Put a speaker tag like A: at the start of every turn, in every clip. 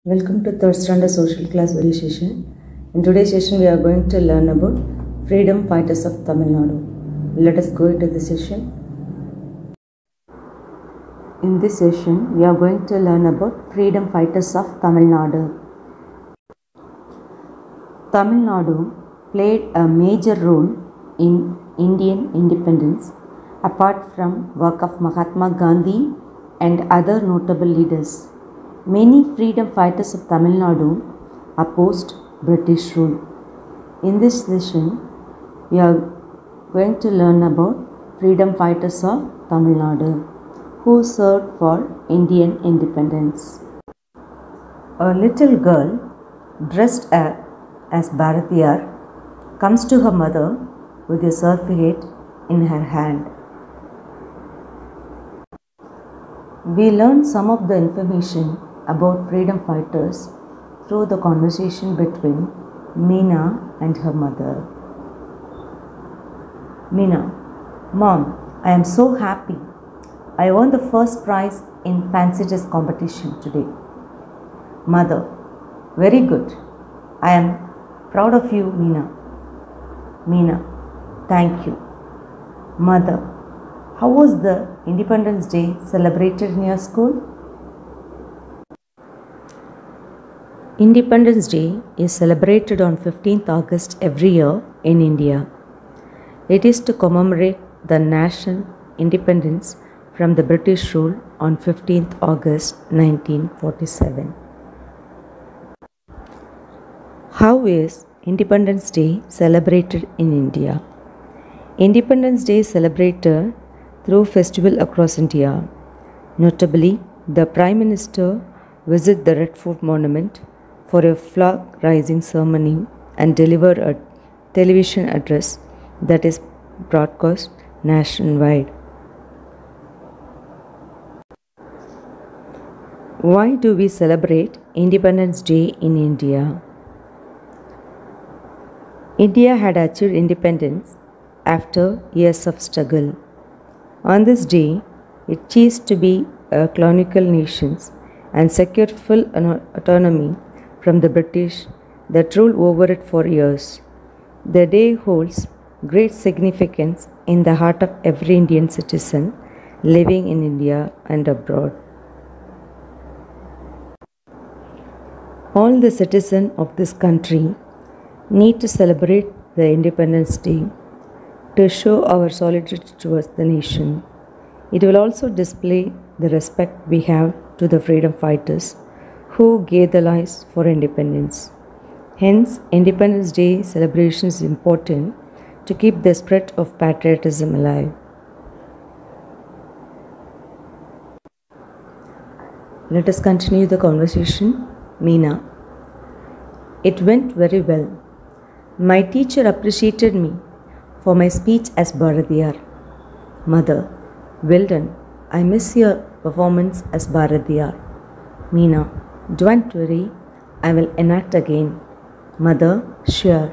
A: Welcome to third standard social class video session. In today's session, we are going to learn about freedom fighters of Tamil Nadu. Let us go into the session. In this session, we are going to learn about freedom fighters of Tamil Nadu. Tamil Nadu played a major role in Indian independence, apart from work of Mahatma Gandhi and other notable leaders. Many freedom fighters of Tamil Nadu opposed British rule. In this session, we are going to learn about freedom fighters of Tamil Nadu who served for Indian independence. A little girl dressed as Bharatiyar comes to her mother with a certificate in her hand. We learn some of the information about freedom fighters through the conversation between Meena and her mother. Meena: Mom, I am so happy. I won the first prize in fancy dress competition today. Mother: Very good. I am proud of you, Meena. Meena: Thank you. Mother: How was the Independence Day celebrated in your school? Independence Day is celebrated on 15th August every year in India. It is to commemorate the national independence from the British rule on 15th August 1947. How is Independence Day celebrated in India? Independence Day is celebrated through festival across India. Notably, the Prime Minister visits the Red Fort Monument for a flag raising ceremony and deliver a television address that is broadcast nationwide. Why do we celebrate Independence Day in India? India had achieved independence after years of struggle. On this day, it ceased to be a colonial nation and secured full autonomy from the British that ruled over it for years. The day holds great significance in the heart of every Indian citizen living in India and abroad. All the citizens of this country need to celebrate the Independence Day to show our solidarity towards the nation. It will also display the respect we have to the freedom fighters who gave their lives for independence. Hence, Independence Day celebration is important to keep the spirit of patriotism alive. Let us continue the conversation. Meena: It went very well. My teacher appreciated me for my speech as Bharatiyar. Mother: Well done. I miss your performance as Bharatiyar. Meena: Don't worry, I will enact again. Mother: Sure.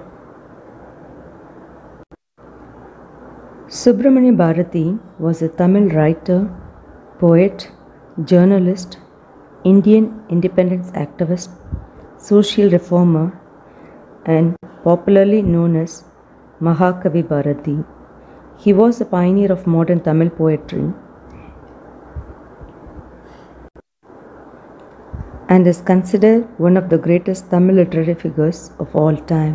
A: Subramania Bharati was a Tamil writer, poet, journalist, Indian independence activist, social reformer, and popularly known as Mahakavi Bharati. He was a pioneer of modern Tamil poetry and is considered one of the greatest Tamil literary figures of all time.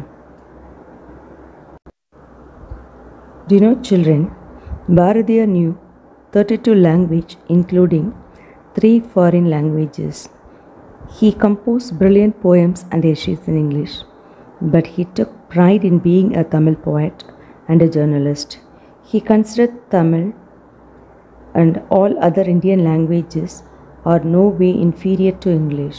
A: Do you know, children, Bharatiyar knew 32 languages, including 3 foreign languages. He composed brilliant poems and essays in English, but he took pride in being a Tamil poet and a journalist. He considered Tamil and all other Indian languages are no way inferior to English.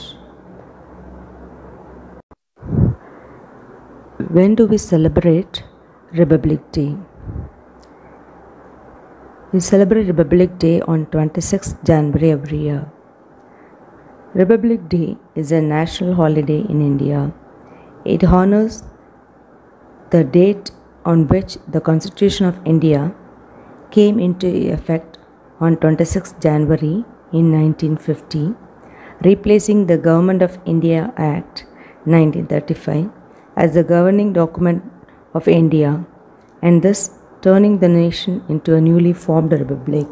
A: When do we celebrate Republic Day? We celebrate Republic Day on 26th January every year. Republic Day is a national holiday in India. It honors the date on which the Constitution of India came into effect on 26th January in 1950, replacing the Government of India Act 1935 as the governing document of India and thus turning the nation into a newly formed republic.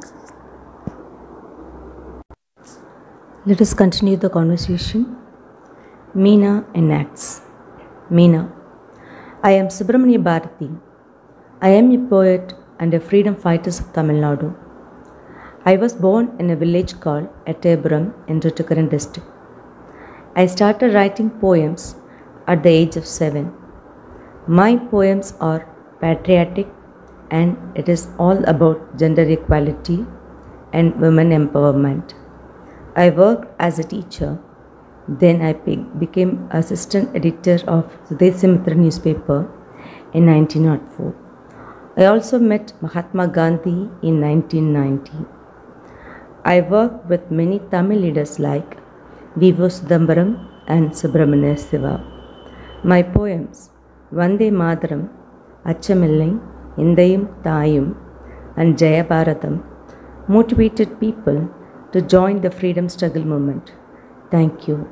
A: Let us continue the conversation. Meena enacts. Meena. I am Subramania Bharati. I am a poet and a freedom fighter of Tamil Nadu. I was born in a village called Ettayapuram in Thoothukudi district. I started writing poems at the age of 7. My poems are patriotic and it is all about gender equality and women empowerment. I worked as a teacher. Then I became assistant editor of Sudeshimitra newspaper in 1904. I also met Mahatma Gandhi in 1990. I worked with many Tamil leaders like V.V. Chidambaram and Subramania Siva. My poems Vande Mataram, Achamillai, Indayum Thayum and Jaya Bharatam motivated people to join the freedom struggle movement. Thank you.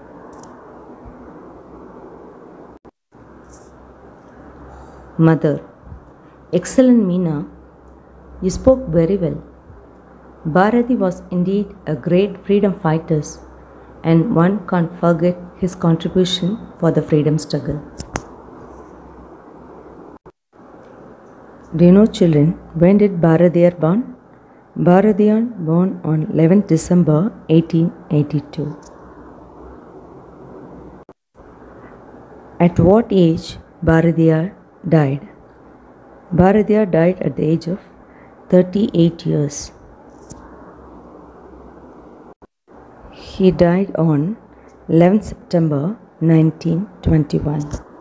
A: Mother. Excellent Meena, you spoke very well. Bharati was indeed a great freedom fighter and one can't forget his contribution for the freedom struggle. Do you know, children, when did Bharatiyar born? Bharatiyar born on 11th December 1882. At what age Bharatiyar died? Bharatiyar died at the age of 38 years. He died on 11th September 1921.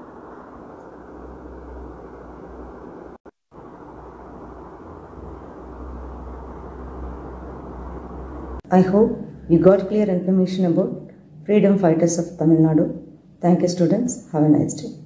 A: I hope you got clear information about freedom fighters of Tamil Nadu. Thank you, students. Have a nice day.